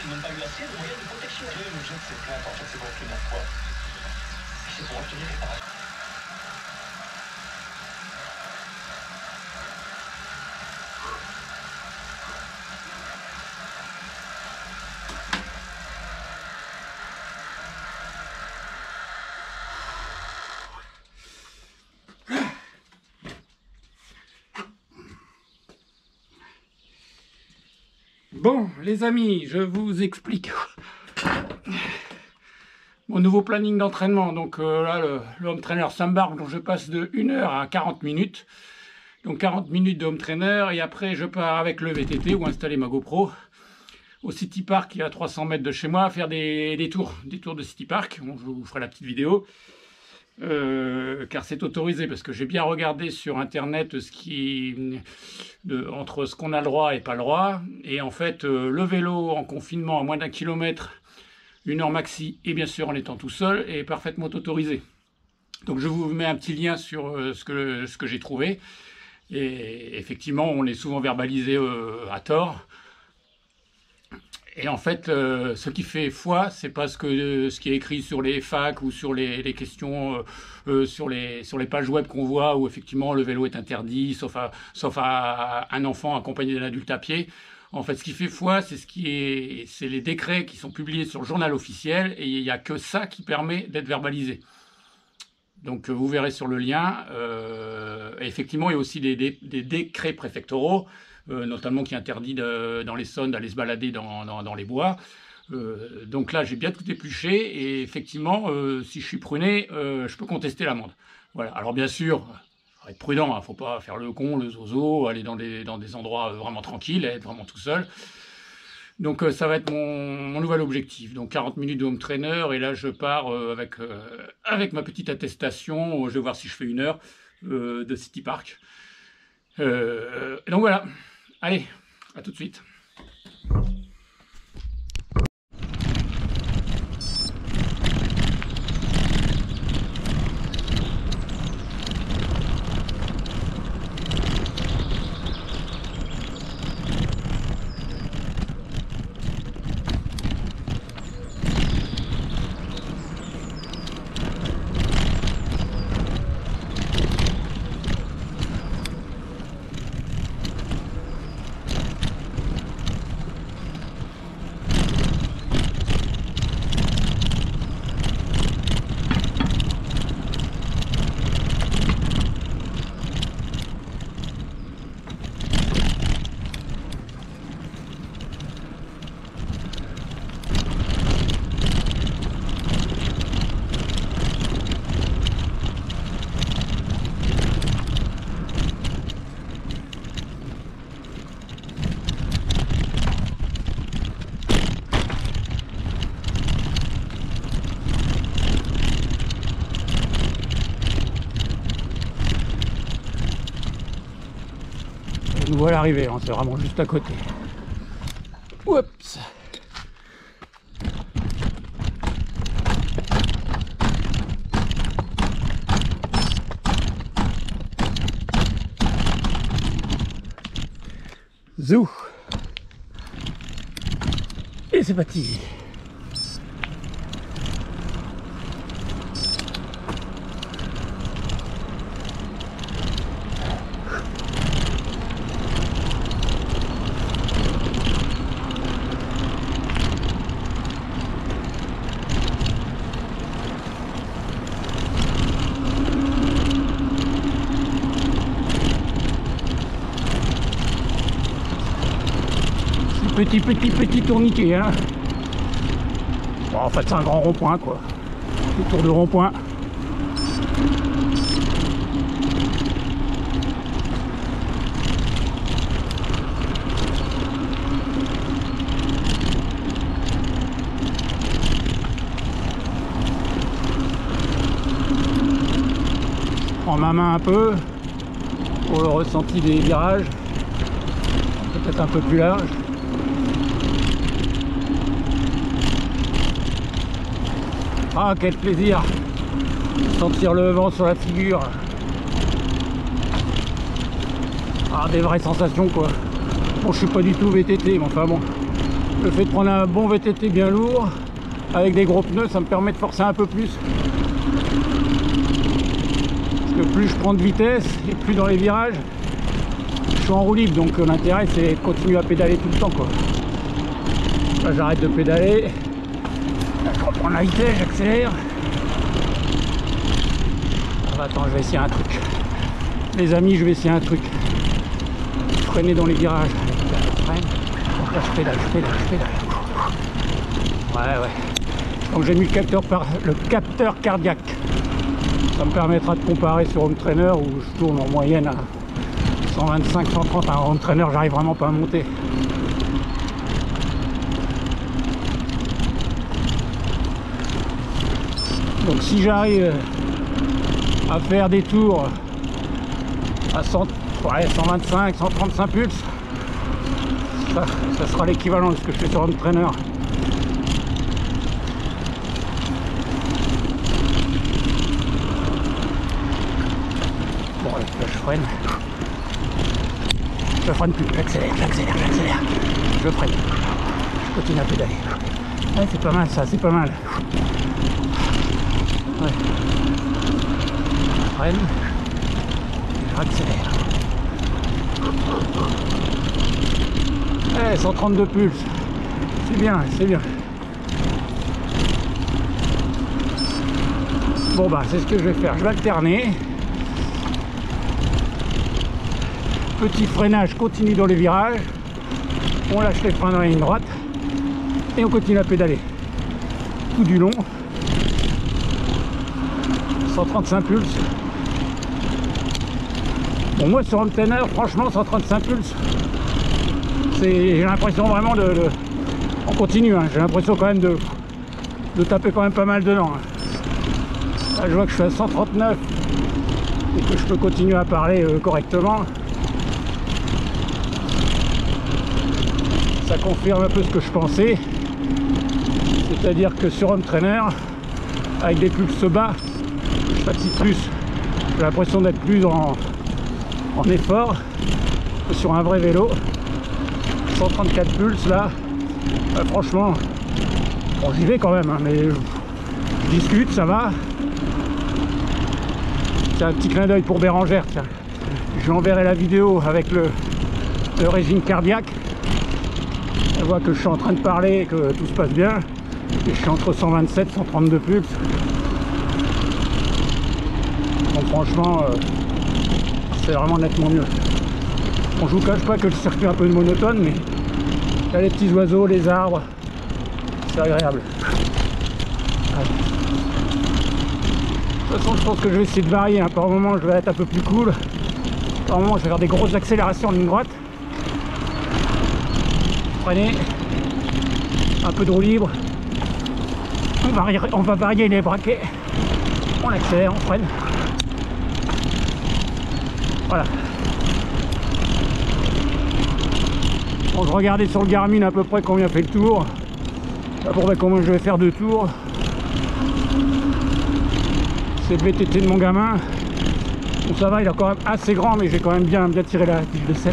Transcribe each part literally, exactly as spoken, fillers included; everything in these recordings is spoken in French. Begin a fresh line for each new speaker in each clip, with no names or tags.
même pas eu assez de moyens de protection. Quel est l'objet de cette plainte? En fait, c'est pour obtenir quoi? C'est pour obtenir réparation.
Bon, les amis, je vous explique mon nouveau planning d'entraînement. Donc euh, là, le, le home trainer s'embarque, donc je passe de une heure à quarante minutes. Donc quarante minutes de home trainer, et après je pars avec le V T T ou installer ma GoPro au City Park, qui est à trois cents mètres de chez moi, faire des, des tours, des tours de City Park. Bon, je vous ferai la petite vidéo. Euh, car c'est autorisé, parce que j'ai bien regardé sur internet ce qui de, entre ce qu'on a le droit et pas le droit, et en fait euh, le vélo en confinement à moins d'un kilomètre, une heure maxi, et bien sûr en étant tout seul, est parfaitement autorisé. Donc je vous mets un petit lien sur euh, ce que, ce que j'ai trouvé, et effectivement on est souvent verbalisé euh, à tort. Et en fait, euh, ce qui fait foi, c'est pas ce, que, euh, ce qui est écrit sur les facs ou sur les, les questions, euh, euh, sur, les, sur les pages web qu'on voit, où effectivement le vélo est interdit, sauf à, sauf à un enfant accompagné d'un adulte à pied. En fait, ce qui fait foi, c'est ce qui est, c'est les décrets qui sont publiés sur le journal officiel, et il n'y a que ça qui permet d'être verbalisé. Donc vous verrez sur le lien, euh, effectivement il y a aussi des, des, des décrets préfectoraux, euh, notamment qui interdit de, dans l'Essonne d'aller se balader dans, dans, dans les bois. Euh, donc là j'ai bien tout épluché, et effectivement euh, si je suis pruné, euh, je peux contester l'amende. Voilà. Alors bien sûr, il faut être prudent, il hein, ne faut pas faire le con, le zozo, aller dans des, dans des endroits vraiment tranquilles, être vraiment tout seul. Donc euh, ça va être mon, mon nouvel objectif, donc quarante minutes de home trainer, et là je pars euh, avec, euh, avec ma petite attestation, je vais voir si je fais une heure euh, de City Park. Euh, donc voilà, allez, à tout de suite. Nous voilà arrivés, hein, c'est vraiment juste à côté. Oups. Zou. Et c'est parti. Petit, petit, petit tourniquet, hein. Bon, en fait, c'est un grand rond-point, quoi. Le tour de rond-point. Je prends ma main un peu pour le ressenti des virages. Peut-être un peu plus large. Ah, quel plaisir de sentir le vent sur la figure. Ah, des vraies sensations, quoi. Bon, je suis pas du tout V T T, mais enfin bon, Le fait de prendre un bon V T T bien lourd, avec des gros pneus, ça me permet de forcer un peu plus. Parce que plus je prends de vitesse, et plus dans les virages, je suis en roue libre. Donc l'intérêt, c'est de continuer à pédaler tout le temps, quoi. Là, j'arrête de pédaler. Là, je reprends la vitesse, j'accélère. Ah, attends, je vais essayer un truc. Les amis, je vais essayer un truc. Freiner dans les virages. Freine. Donc là, je pédale, je pédale, je pédale. Ouais, ouais. Donc j'ai mis le capteur, par... le capteur cardiaque. Ça me permettra de comparer sur Home Trainer où je tourne en moyenne à cent vingt-cinq cent trente. Un Home Trainer, j'arrive vraiment pas à monter. Donc si j'arrive à faire des tours à cent, ouais, cent vingt-cinq cent trente-cinq pulses, ça, ça sera l'équivalent de ce que je fais sur Home Trainer. Bon, là, je freine. Je freine plus, j'accélère, j'accélère, j'accélère. Je freine. Je continue à pédaler. Ouais, c'est pas mal ça, c'est pas mal. Ouais. Je freine. J'accélère. Eh, cent trente-deux pulses. C'est bien, c'est bien. Bon bah c'est ce que je vais faire. Je vais alterner. Petit freinage continue dans les virages. On lâche les freins dans la ligne droite. Et on continue à pédaler. Tout du long. cent trente-cinq pulses. Bon, moi sur Home Trainer, franchement cent trente-cinq pulses, j'ai l'impression vraiment de, de... On continue, hein, j'ai l'impression quand même de, de taper quand même pas mal dedans. Hein. Là je vois que je suis à cent trente-neuf et que je peux continuer à parler euh, correctement. Ça confirme un peu ce que je pensais. C'est-à-dire que sur Home Trainer, avec des pulses bas, je fatigue plus. J'ai l'impression d'être plus en, en effort que sur un vrai vélo. cent trente-quatre pulses là, euh, franchement, bon j'y vais quand même, hein, mais je, je discute, ça va. Tiens, un petit clin d'œil pour Bérangère, tiens. Je lui enverrai la vidéo avec le, le régime cardiaque. Elle voit que je suis en train de parler, que tout se passe bien. Et je suis entre cent vingt-sept et cent trente-deux pulses. Donc franchement, euh, c'est vraiment nettement mieux. Bon, je vous cache pas que le circuit est un peu monotone, mais il y a les petits oiseaux, les arbres, c'est agréable. Allez. De toute façon, je pense que je vais essayer de varier. Hein. Par moment, je vais être un peu plus cool. Par moment, je vais faire des grosses accélérations en ligne droite. Prenez un peu de roue libre. On va, on va varier les braquets. On accélère, on freine. Voilà. Bon, je regardais sur le Garmin à peu près combien fait le tour. À peu près combien je vais faire de tours. C'est le V T T de mon gamin. Bon, ça va, il est quand même assez grand, mais j'ai quand même bien, bien tiré la tige de sel.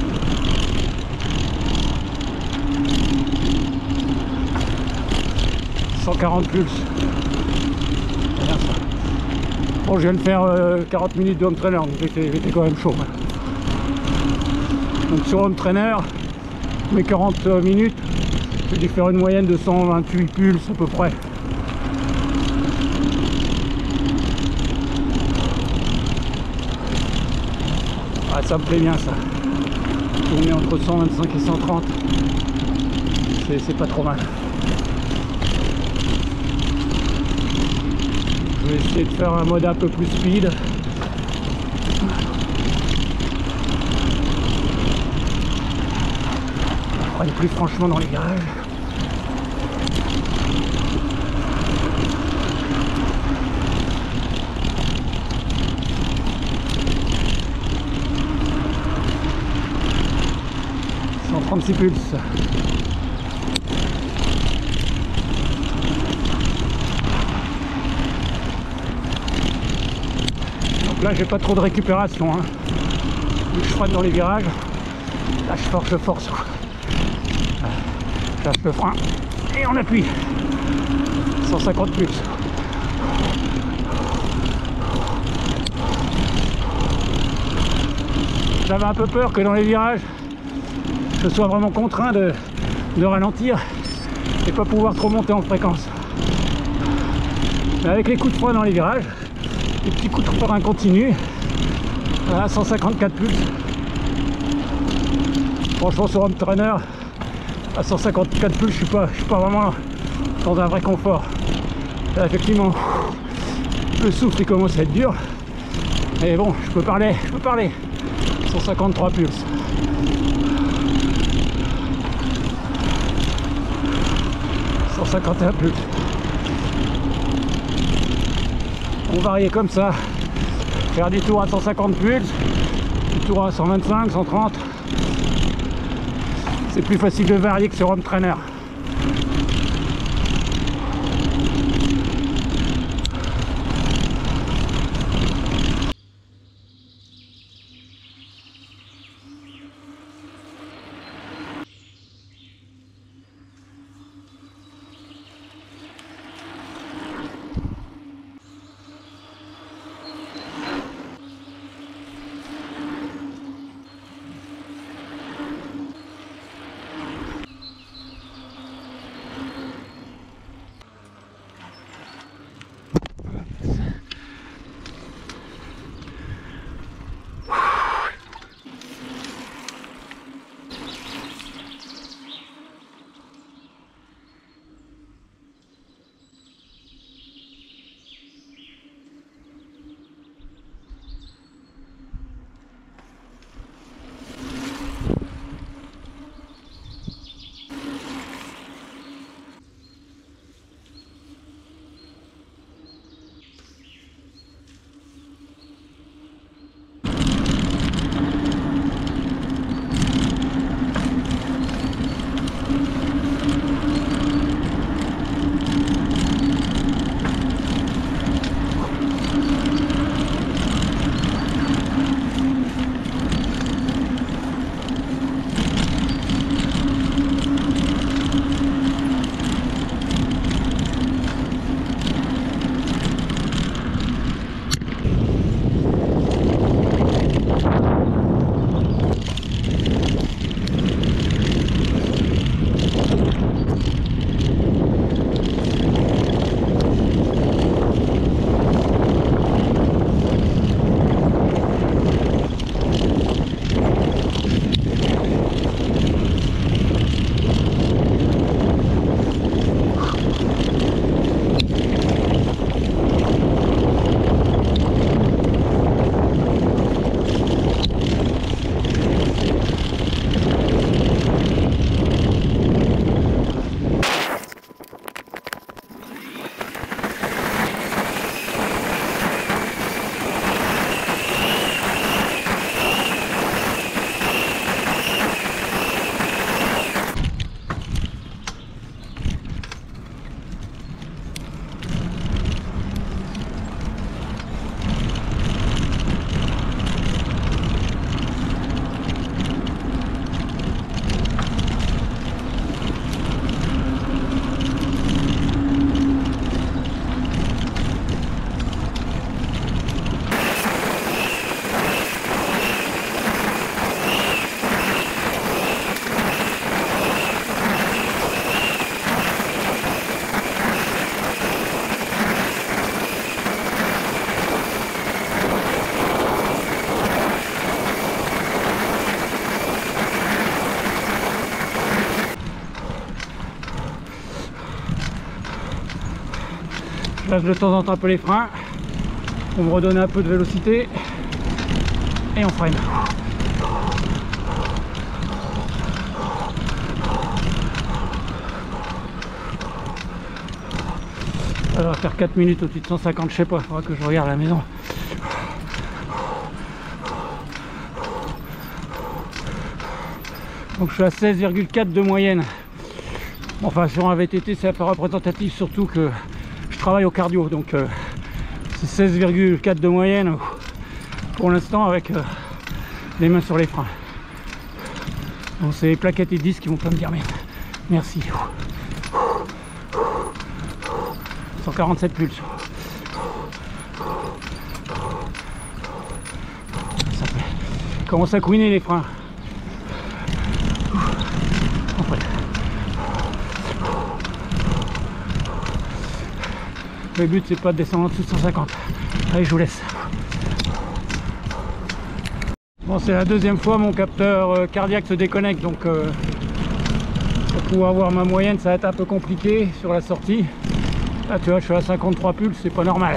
cent quarante pulses. C'est bien ça. Bon, je viens de faire euh, quarante minutes de Home Trainer, donc j'étais quand même chaud. Hein. Donc sur Home Trainer, mes quarante minutes, j'ai dû faire une moyenne de cent vingt-huit pulses à peu près. Ah, ça me plaît bien ça. Tourner entre cent vingt-cinq et cent trente, c'est pas trop mal. Je vais essayer de faire un mode un peu plus speed. On freine plus franchement dans les virages. cent trente-six pulses. Là j'ai pas trop de récupération, hein. Je freine dans les virages. Là je force, je force. Je lâche le frein et on appuie. cent cinquante plus. J'avais un peu peur que dans les virages, je sois vraiment contraint de, de ralentir et pas pouvoir trop monter en fréquence. Mais avec les coups de frein dans les virages, les petits coups de frein continus, à cent cinquante-quatre pulses. Franchement, sur Home Trainer, à cent cinquante-quatre pulses, je suis pas, je suis pas vraiment dans un vrai confort. Là, effectivement, le souffle il commence à être dur. Mais bon, je peux parler, je peux parler. cent cinquante-trois pulses. cent cinquante et un pulses. On varie comme ça. Faire des tours à cent cinquante pulses, des tours à cent vingt-cinq, cent trente. C'est plus facile de varier que sur Home Trainer. Je lâche de temps en temps un peu les freins pour me redonner un peu de vélocité et on freine. Ça va faire quatre minutes au-dessus de cent cinquante, je sais pas, il faudra que je regarde à la maison. Donc je suis à seize virgule quatre de moyenne. Enfin sur un V T T c'est un peu représentatif, surtout que je travaille au cardio, donc euh, c'est seize virgule quatre de moyenne pour l'instant avec euh, les mains sur les freins. Donc c'est les plaquettes et disques qui vont pas me dire merde. Merci. cent quarante-sept pulses. Ça fait... commence à couiner les freins. Après. Le but c'est pas de descendre en dessous de cent cinquante. Allez, je vous laisse. Bon, c'est la deuxième fois mon capteur cardiaque se déconnecte, donc euh, pour pouvoir voir ma moyenne ça va être un peu compliqué sur la sortie. Là tu vois, je suis à cinquante-trois pulses, c'est pas normal.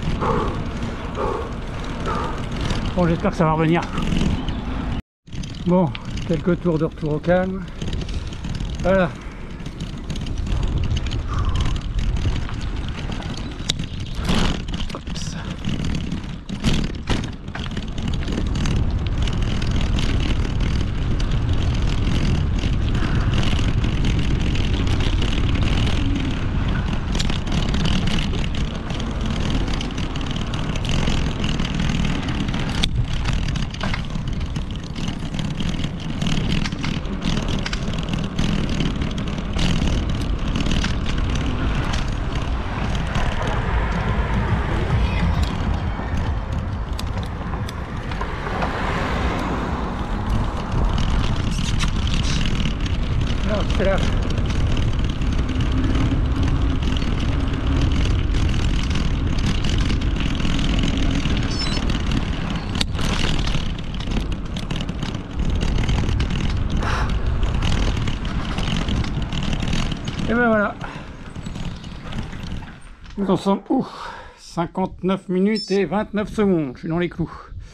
Bon, j'espère que ça va revenir. Bon, quelques tours de retour au calme. Voilà. C'est là. Et ben voilà. Nous en sommes où cinquante-neuf minutes et vingt-neuf secondes. Je suis dans les clous.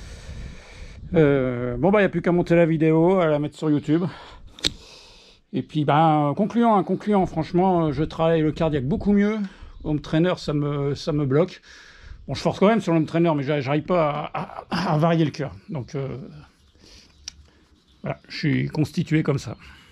Euh, bon bah il n'y a plus qu'à monter la vidéo, à la mettre sur YouTube. Et puis, ben, concluant, hein, concluant, franchement, je travaille le cardiaque beaucoup mieux. Home trainer, ça me, ça me bloque. Bon, je force quand même sur l'home trainer, mais j'arrive pas à, à, à varier le cœur. Donc, euh, voilà, je suis constitué comme ça.